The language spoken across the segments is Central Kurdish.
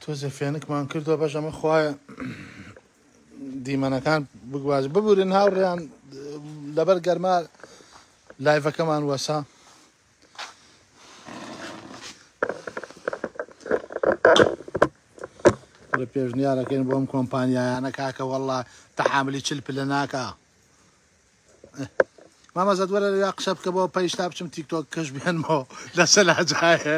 تۆزە فێنکمان کردووە بەش ئەمە خوایە دیمەنەکان بگواز ببورن هاوڕێیان لەبەر گەرما لایڤەکەمان وەسا لە پێشنیارەکەین بۆ ئەم کۆمپانیایانە کاکە وەڵڵا تەحاملی 40 پلە ناکە مامەزەد وەرە یا قسە بکە بۆ پەیشتا بچم تیکتۆک کەش بێنمەوە لە سەلاجایە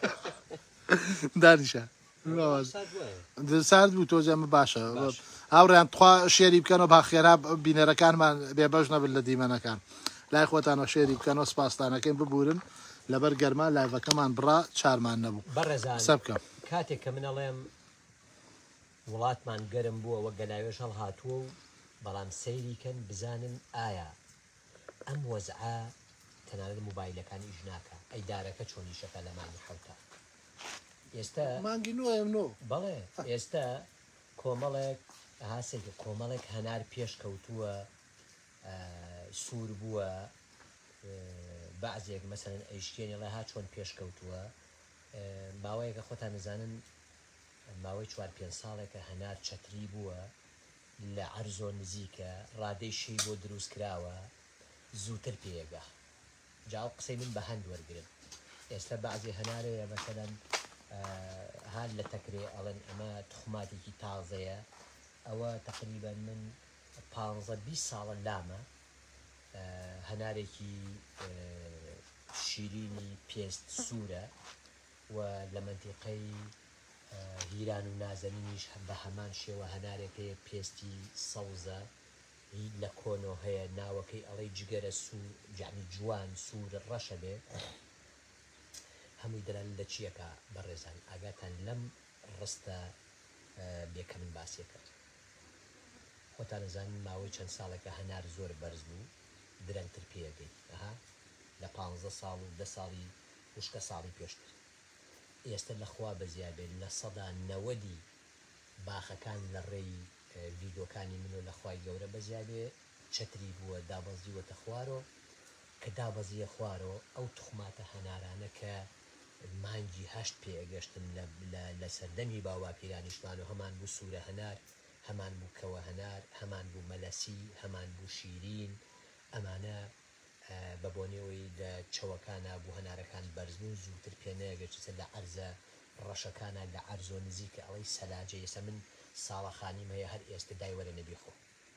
دانیشە سارد بوو تۆزە ئەمە باشە هاوڕێیان تخوا شێری بکەنەوە با خێرا بینەرەکانمان بێبەش نەبن لە دیمەنەکان لای خۆتانەوە شێری بکەنەوە سپاسدانەکەین ببورن لەبەر گەرما لایڤەکەمان بڕا چارمان نەبوو بەڕێزان کاتێک کە من ئەڵێم وڵاتمان گەرم بووە وە گەلاوێش هەڵهاتووە و بەڵام سەیریکەن بزانن ئایا ئەم وەزعە تەنانەت مۆبایلەکانی ئیش ناکە ئەیدارەکە چۆنیشەکە لە مانگی حەوتە ئێستا مانگی نۆ بەڵێ ئێستا کۆمەڵێک هاسێکی کۆمەڵێک هەنار پێش کەوتووە سوور بووە بەعزێک مەسەرەن ئەیشتێنی ڵێ ها چۆن پێش کەوتووە ماوەیەکە خۆتان نزانن ماوەی 4-5 ساڵێکە هەنار چەتری بووە لە عەرزۆ نزیکە ڕادەی شەی بۆ دروست کراوە زووتر پێگە جاڵ قسەی من بە هەند وەرگرن ئێستا بەعزێ هەنارەیە مەسەرەن هەر لە تەکرێ ئەڵێن ئەمە تخماتێکی تازەیە ئەوە تقریبا من 15-20 ساڵە لامە هەنارێکی شیرینی پێست سوورە و لە منتیقەی هیران و نازەنینیش بە هەمان شێوە هەنارێکەیە پێستی سەوزە لە کۆنۆ هەیە ناوەکەی ئەڵەی جگەرە سوور جانی جوان سوور ڕەشە بێ هەمووی دەران لە چیەکە بەڕێزان ئاگاتان لەم ڕستە بێکە من باسیە کرد خۆتان نزانین ماوەی چەند ساڵێکە هەنار زۆر بەرز بوو درەنگتر پێگەی لە 15 ساڵ و 10 ساڵی وشکە ساڵی پێشتر ئێستا لەخوا بەزیابێت لە 90 باخەکان لە ڕێی ڤیدۆکانی من و لەخوای گەورە بەزیابێ چەتری بووە دابەزیوەتە خوارەوە کە دابەزیە خوارەوە ئەو تخماتە هەنارانە کە مانگی هەشت پێگەشتن لە سەردەمی باواپیرانیشتوان و هەمان بوو سوورە هەنار هەمان بوو کەوە هەنار هەمان بوو مەلەسی هەمان بوو شیرین ئەمانە بە بۆنەوەی لە چەوەکانە بوو هەنارەکان بەرزبوون زووتر پێنەیەگەچێتە لە عەرزە ڕەشەکانە لە عەرزۆ نزیکە ئەڵەی سەلاجە ئێستا من ساڵەخانیم هەیە هەر ئێستا دایوەرە نەبی خۆ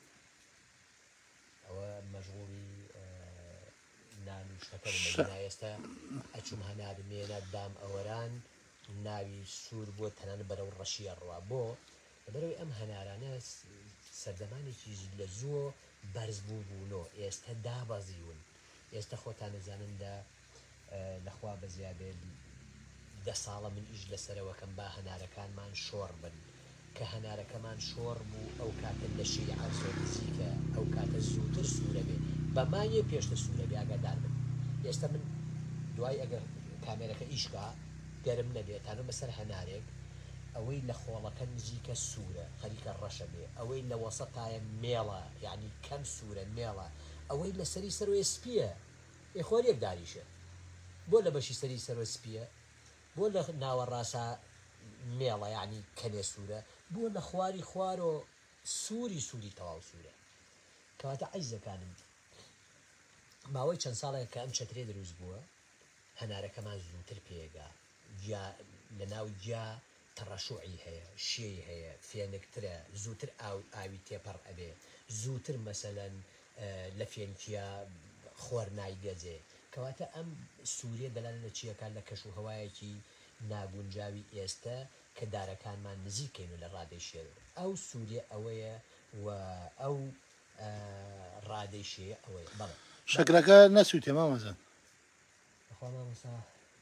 ئەوە مەژغوڵی نان و شتەکە بمەنا ئێستا ئەچوم هەنارمێنە دام ئەوەران ناوی سوور بۆ تەنانەت بەرەو ڕەشیە ڕوا بۆ لەبەرەوەی ئەم هەنارانە سەردەمانێکی لە زووە بەرز بوونەوە ئێستا دابەزیون ئێستا خۆتان نەزانن لەخوا بەزیابێت 10 ساڵە من ئیش لەسەرەوەکەم با هەنارەکانمان شۆڕ بن کە هەنارەکەمان شۆڕ بوو ئەو کاتە لە شەی عەرزۆ نزیکە ئەو کاتە زووتر سوورە بێ بەمایە پێشتە سوورە بێ ئاگادار بن ئێستا من دوای ئەگەر کامێرەکە ئیشکا گەرم نەبێت تانە بەسەر هەنارێک ئەوەی لە خۆڵەکە نزیکە سوورە خەریکە ڕەشە بێ ئەوەی لە وەسەتایە مێڵە یعنی کەم سوورە مێڵە ئەوەی لە سەری سەرۆی سپیە خۆریەک داریشە بۆ لە بەشی سەری سەرۆ سپیە بۆ لە ناوە ڕاستە مێڵە یعنی کەلێ سوورە بۆ لە خواری خوارۆ سووری تەواو سوورە کەواتە عەیزەکانم ماوەی چەند ساڵێک کە ئەم چەترێ دروست بووە هەنارەکەمان زووتر پێگا لە ناو جیا تەڕەشوعی هەیە شێی هەیە فێنکترە زووتر ئاوی تێپەڕ ئەبێ زووتر مەسەلەن لە فێنکیا خۆر نایگەجێ کەواتە ئەم سوورێ دەلان لە چیەکان لە کەش و هەوایەکی ناگونجاوی ئێستا کە دارەکانمان نزیکەین و لە ڕادەی شێر ئەو سوورێ ئەوەیە و ئەو ڕادەی شێ ئەوەیە بەڵێ شەکرەکە نەسووتێ مامەزەن بەخوا مامۆستا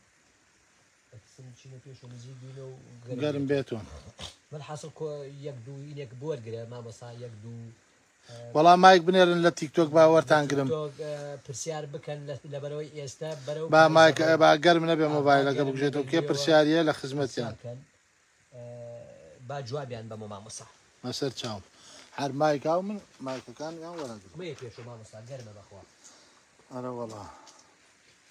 گەرم بێتەوە من حاصل یەک دوو ئینێک بوەرگرە مامۆستا یەک دوو وەڵام مایک بنێرن لە تیکتۆک باوەرتان گرم پرسیار بکەن لەبەرەوەی ئێستا بەرەو با مایک با گەرم نەبێ مۆبایلەکە بگژێتەوە کێ پرسیاریە لە خزمەتیان با جوابیان بەمە مامۆستا مەسەر چاوم هەر مایکا و من مایکەکان یان وەرەگرم مەیە پێشۆ مامۆستا گەرمە بەخوا ئەرە وەڵا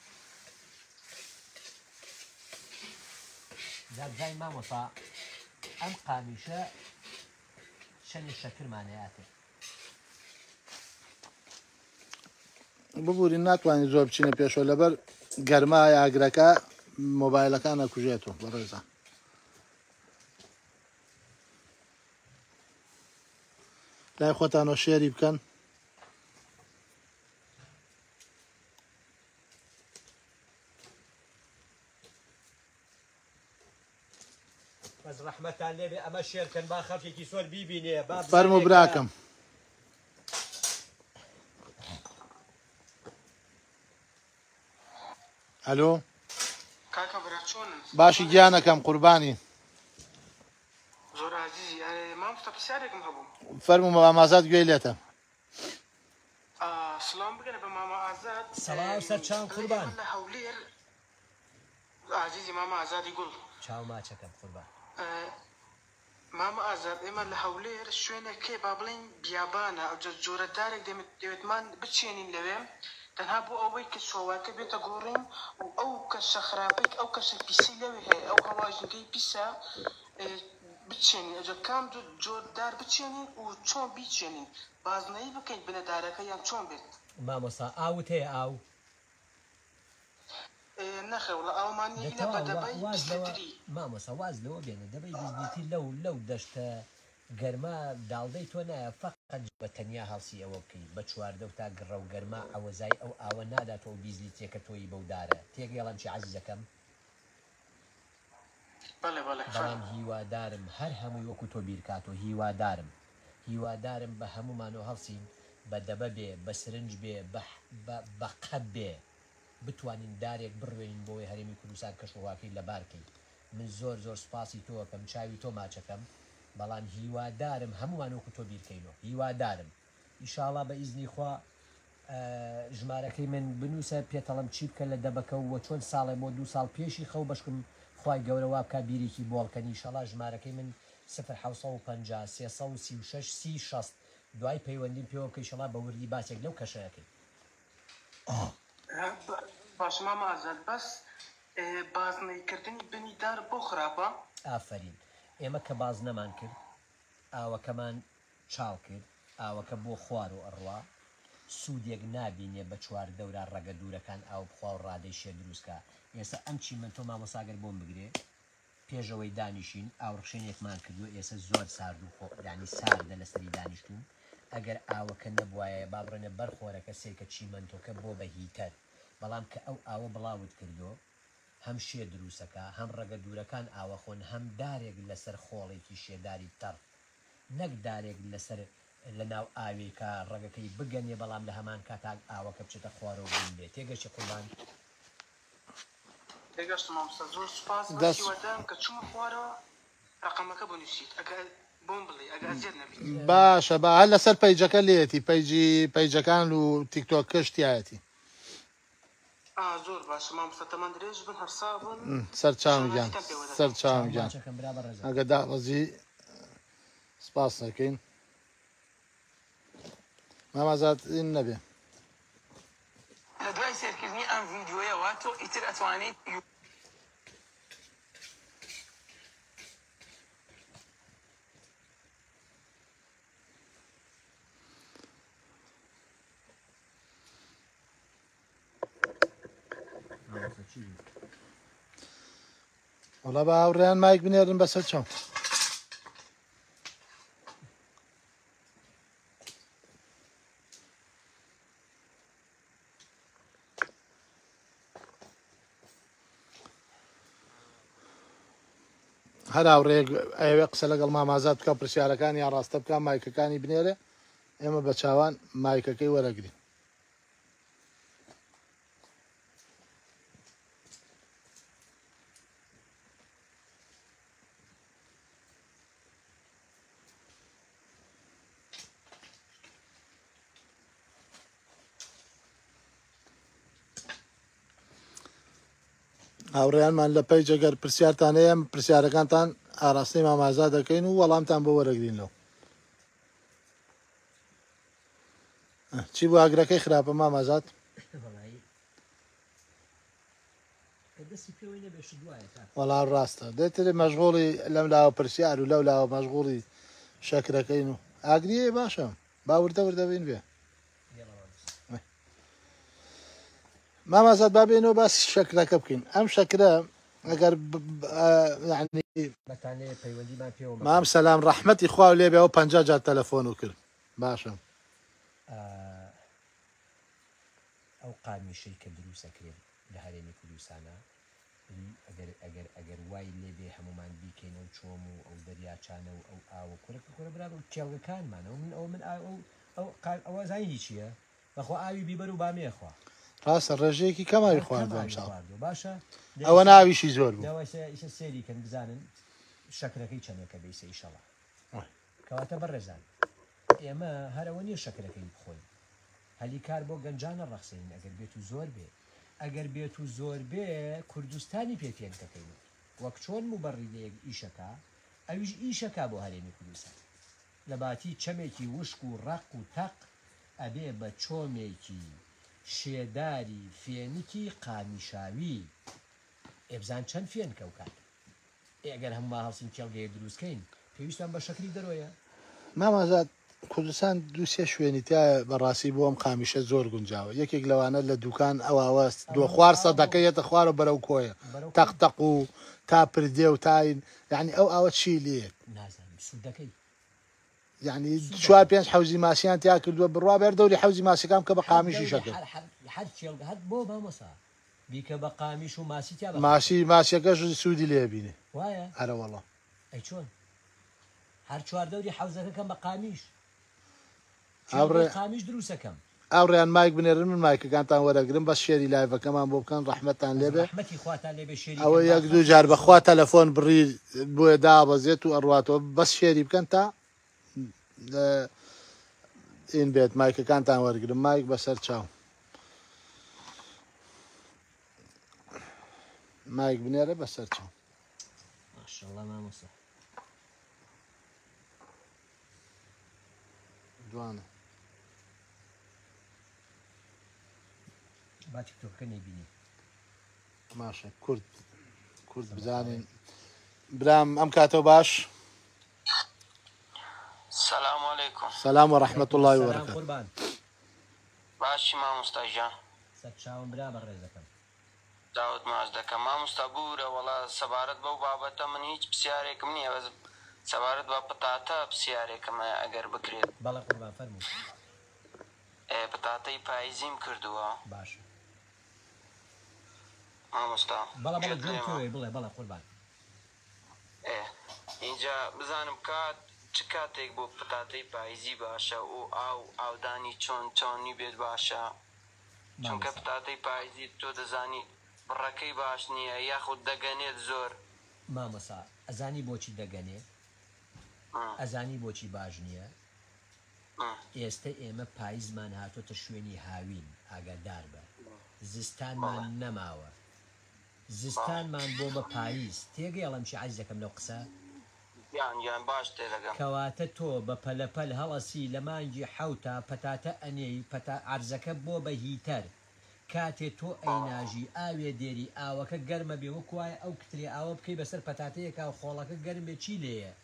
دادزای مامۆستا ئەم قامیشە شەنی شەکرمانەیاتێ ببوورین ناتوانین زۆر بچینە پێشەوە لەبەر گەرمای ئاگرەکە مۆبایلەکان ئەکوژێتەوە بەڕێزە لای خۆتانەوە شێری بکەن بەس ڕەحمەتان لێبێ ئەمە شێرکەن با خەڵکێکی زۆر بیبینێ فەرموو براکەم ئەلۆ کاکە برا چۆنن باشی گیانەکەم قوربانی زۆر عزیزی مامۆستا پرسیارێکم هەبوو فەرموو مامازات گوێی لێتە سڵام بگەنە بە ماما ئازاد سەڵاو سەر چاوم قوربان لە هەولێر عزیزی ماما ئازادی گوڵ چاو ماچەکەم قوربان ماما ئازاد ئێمە لە هەولێر شوێنێکێ با بڵین بیابانە ئەو جۆرەدارێک دەوێتمان بچێنین لەوێ تەنها بۆ ئەوەی کە شۆواکە بێتە گۆڕین و ئەو کەشە خراپێک ئەو کەشە پیسی لەوێ هەیە ئەو هەواژنگەی پیسە بچێنین ئەجە کام جۆردار بچێنین و چۆن بیچێنین بازنەی بکەین بنەدارەکە یان چۆن بێت مامۆستا ئاوت هەیە ئاو نەخەوڵە ئەومانی لە بەدەبەی بستری مامۆستا واز لەوە بێنە دەبەی بیزنیتی لەو دەشتە گەرما داڵدەی تۆ نایە فەقەت بە تەنیا هەڵسی ئەوە بکەیت بە چواردە و تا گڕە و گەرما ئەوەزای ئەو ئاوە ناداتەوە بیزلیتێکە تۆی بەودارە تێگەڵم چی عەزیزەکەم بەڵام هیوادارم هەر هەمووی وەکو تۆ بیرکاتەوە هیوادارم بە هەمومانەوە هەڵسین بە دەبە بێ بە سرنج بێ بە قەب بێ بتوانین دارێک بڕوێنین بۆی هەرێمی کوردستان کەشوهاکەی لەبارکەی من زۆر سپاسی تۆکەم چاوی تۆ ماچەکەم بەڵام هیوادارم هەمومان وەکو تۆ بیرکەینەوە هیوادارم ئیشاڵا بە ئیزنی خوا ژمارەکەی من بنووسە پێتەڵم چی بکە لە دەبەکە و چۆن ساڵێ بۆ 2 ساڵ پێشی خەو بەشکم خوای گەورە وا بکە بیرێکی بۆڵکەنی ئیشاڵا ژمارەکەی من 0750 336 3060 دوای پەیوەندیم پێوە بکە ئیشاڵا بە وردی باسێک لەو کەشەیەکەی باش ماما ئازاد بەس بازنەیکردنی بنیدار بۆ خراپە ئافرین ئێمە کە باز نەمان کرد ئاوەکەمان چاڵ کرد ئاوەکە بۆ خوار و ئەڕوا سوودێک نابینێ بە چوار دەورە ڕەگە دوورەکان ئاو بخوا و ڕادەی شێ دروستکە ئێستا ئەم چی من تۆ مامۆساگەر بۆم بگرێ پێشەوەی دانیشین ئاوڕخشێنێکمان کردو ئێستا زۆر سارد و ینی ساردە لەسەری دانیشتون ئەگەر ئاوەکە نەبوایە با بڕێنە بەرخۆرەکە سێکە چیمەنتۆکە بۆ بە هیتەر بەڵام کە ئەو ئاوە بڵاوت کردو هەم شێ دروستەکە هەم ڕەگە دوورەکان ئاوە خۆن هەم دارێک لەسەر خۆڵێکی شێداری تەڕ نەک دارێک لەسەر لە ناو ئاوێکە ڕەگەکەی بگەنێ بەڵام لە هەمان کاتاک ئاوەکە بچێتە خوارەوە بین بێت تێگەشتی قوربان تێگەشت مامۆستا زۆر سوپاس بەشیوەدام کە چوومە خوارەوە ڕقەمەکە بنووسیت ئەگەر بۆم بڵێ ئەگەر زێر نەبیت باشە با هەر لەسەر پەیجەکە لێتی پەیجەکان و تیکتۆک کەشتیایەتی زۆر باشە مامۆستا تەمان درێژ بن هەرسا بن سەر چاومگیان سەر چاومگیان ئەگە داڕەزی سپاس دەکەین مامازات نەبێ لە دوای سێرکردنی ئەم ڤیدیۆیەوە تۆ ئیتر ئەتوانیت وەڵا بە هاوڕێیان مایک بنێرن بەسەر چاو هەر هاوڕێک ئەوێ قسە لەگەڵ مامازات بکە پرسیارەکانی یا ڕاستە بکە مایکەکانی بنێرێ ئێمە بە چاوان مایکەکەی وەرەگرین هاوڕێیانمان لە پەیج ئەگەر پرسیارتان هەیە پرسیارەکانتان ئاراستەی مامازا دەکەین و وەڵامتان بۆ وەرەگرینەوە چی بۆ ئاگرەکەی خراپە مامازات دەستی پێوەی نەبێ دوایە وەڵا ڕاستە دێتێ مەشغوڵی لەم لاوە پرسیار و لەو لاوە مەشغوڵی شەکرەکەین و ئاگریە باشە باوردە وردەبین بێ مامەزاد بابێنەوە باسی شەکرەکە بکەین ئەم شەکرە ئەگەر بەتانەیە پەیوەندیمان پێوە مام سەلام ڕەحمەتی خوا لێ بێ ئەو 50 جار تەلەفۆن و کرد باشە ئەو قامیشەی کە دروستەکرێت لە هەرێمی کوردستانە ئەگەر وای لێبێ هەمومان بیکەینەوە چۆم و ئەو دەریاچانە و ئەو ئاوە کورەکە کورە برا و کێڵگەکانمانەوە من ئەوە زانی چییە بەخۆ ئاوی بیبەر و بامێخوا ڕاستە ڕێژەیەکی کەماوی خواردوم باشە ئەوە ناویشی زۆر بوو ئیشە سێری کەن بزانن شەکرەکەی چەندێکە بیسە ئیشەڵا کەواتە بەڕێزان ئێمە هەرەوە نییە شەکرەکەی بخۆین هەلی کار بۆ گەنجانە ڕەخسەین ئەگەر بێت و زۆر بێ ئەگەر بێت و زۆر بێ کوردستانی پێکێنکەکەین وەک چۆن موبەڕیدەیەک ئیشەکە ئەویش ئیشەکە بۆ هەرێمی کوردستان لە باتی چەمێکی وشک و ڕق و تەق ئەبێ بە چۆمێکی شێداری فێنکی قامیشاوی ئێبزان چەند فێن کەوکات ئەگەر هەموو هەڵسین کێڵگەیە دروستکەین پێویستان بە شەکری دەرۆیە مامەزاد کوردستان دووسێ شوێنی تا بەڕاستی بۆ ئەم قامیشە زۆر گونجاوە یەکێک لەوانە لە دوکان ئەوواست دۆ خوار سەدەکەیەتە خوارە بەرەو کۆیە تەقتەق و تا پردێ و تاین یعنی ئەو ئاوە چی لێ نازانم سوودەکەی یعنی 4-5 حوزی ماسییان تیا کردووە بڕوا بەر دەوری حوزی ماسیەکان کە بە قامیشی شەکە هەر کێڵگە هەر بۆ مامەسا بیکە بە قامیش و ماسی تا ماسی ماسیەکەش سوودی لێ بینێ وایە هەرە وەڵا ئەی چۆن هەر چواردەوری حوزەکەکەم بە قامیش قامیش دروستەکەم ئەوڕێیان مایک بنێرن من مایکەکانتان وەرەگرم بە شێری لایڤەکەمان بۆ بکەن ڕەحمەتان لێبێ ئەوە یەک دوو جار بەخوا تەلەفۆن بڕی بۆیە دابەزێت و ئەڕاتەوە بەس شێری بکەن تا ئین بێت مایکەکانتان وەرگرم مایک بەسەر چاو مایک بنێرە بەسەر چاو ماشەڵڵا مامۆستا جوانە با تیکتۆکەکە نەیبینی ماشە کورد بزانین برام ئەم کاتەوە باش السلام عليكم سلام وەڕەحمەت الله وبەرەکاتوه قوربان باشی مامۆستا گیان سەر چاوم برا بەڕێز دەکەم داوت ماچ دەکەم مامۆستا بورە وەڵا سەبارەت بەو بابەتە من هیچ پرسیارێکم نییە بەس سەبارەت بە پتاتە پرسیارێکمە ئەگەر بکرێت بەڵێ قوربان فەرموو پتاتەی پاییزیم کردووە باشە مامۆستا بەڵێ بڵێ بڵێ قوربان اینجا بزانم کات چ کاتێک بۆ پتاتەی پاییزی باشە و ئاودانی چۆنی بێت باشە چونکە پتاتەی پاییزی تۆ دەزانی بڕەکەی باش نییە یاخود دەگەنێت زۆر مامەسا ئەزانی بۆچی دەگەنێت ئەزانی بۆچی باش نییە ئێستا ئێمە پاییزمان هاتۆتە شوێنی هاوین ئاگادار بە زستانمان نەماوە زستانمان بۆ بە پاییز تێگەیڵم چی عەز دەکەم لەو قسە یان باش تێدەگەم کەواتە تۆ بە پەلەپەل هەڵەسی لە مانگی حەوتە پەتاتە ئەنێی عەرزەکە بۆ بە هیتەر کاتێ تۆ ئەیناژی ئاوێ دێری ئاوەکە گەرمە بێ وەکوایە ئەو کترێ ئاوە بکەی بەسەر پەتاتەیەکا و خۆڵەکە گەرم بێ چی لێیە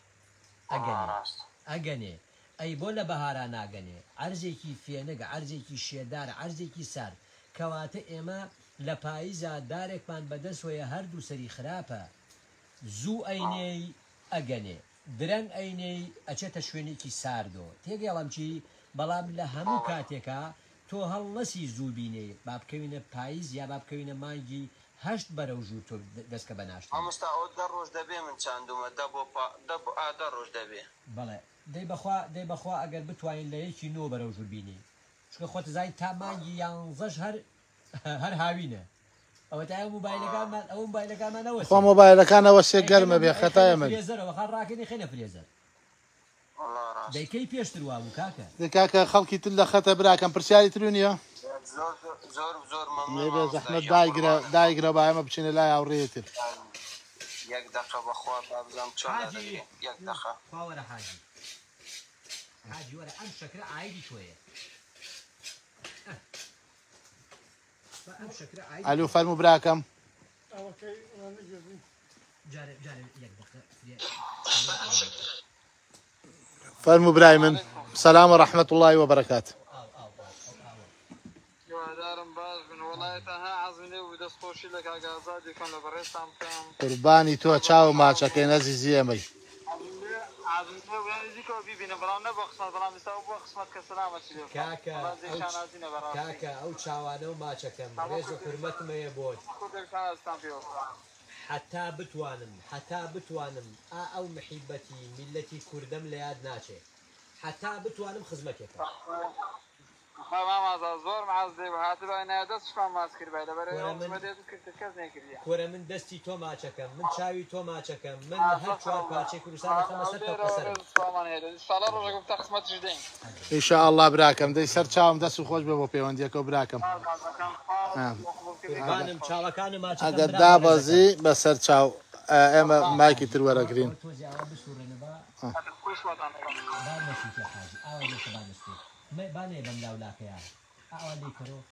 ئەگەنێ ئەی بۆ لە بەهارا ناگەنێ عەرزێکی فێنەگە عەرزێکی شێدار عەرزێکی سار کەواتە ئێمە لە پاییزا دارێکمان بەدەستوەیە هەردوو سەری خراپە زوو ئەینەی ئەگەنێ درەنگ ئەینەی ئەچێتە شوێنێکی ساردۆ تێگەڵم چی بەڵام لە هەموو کاتێکە تۆ هەڵ نەسی زوو بینێ با بکەوینە پاییز یا با بکەوینە مانگی هەشت بەرەو ژوور تۆ دەستکە بەناشت مامۆستا ئەو 10 ڕۆژ دەبێ من چاندومە 10 ڕۆژ دەبێ بەڵێ دەی بەخوا ئەگەر بتوانین لە یەکی نۆ بەرەو ژوور بینی چکە خۆت زای تا مانگی یانزەش هەر هاوینە ئەوە تا موبایلەکانمان ئەو موبایلەکانمانەوە خۆ مۆبایلەکانەوە سێ گەرمە بێ خەتایە من فرێزەرەوە خەڵ ڕاکەنی خێنە فرێزەر دەیکەی پێشتر وا بوو کاکە کاکە خەڵکی تر لە خەتە براکەم پرسیاری تر نییە زۆر مەمنون زەحمەت دایگرە با ئێمە بچینە لای هاوڕێیەتر یەک دەقە بەخوا بابزانم چۆن یەک دەقە خاوەرە حاجی وەرە ئەم شەکرە ئایدی تۆیە ئەلو فەرموو براکەم جاري يقدر فرموا براي من السلام ورحمة الله وبركاته. قرباني تو چاو ماچەکەی نەزیزی ئەمەی کاکە ئەو چاوانە و ماچەکەم ڕێز و حرمەتمەیە بۆت حتا بتوانم ئەو محیبەتی میلەتی کوردەم لە یاد ناچێت حتا بتوانم خزمەتێکم کۆرە من دەستی تۆ ماچەکەم من چاوی تۆ ماچەکەم من هەر چوار پارچەی کوردستان خەمە سەر ئینشاء الله براکەم دەی سەر چاوم دەست و خۆش بێ بۆ پەیوەندیەکە و براکەم چاوەکانم ئەگەر دابەزی بەسەر چاو ئێمە مایکی تر وەرەگرین بانێ بەم لاولاکەیان ئاوا لێ کەرۆ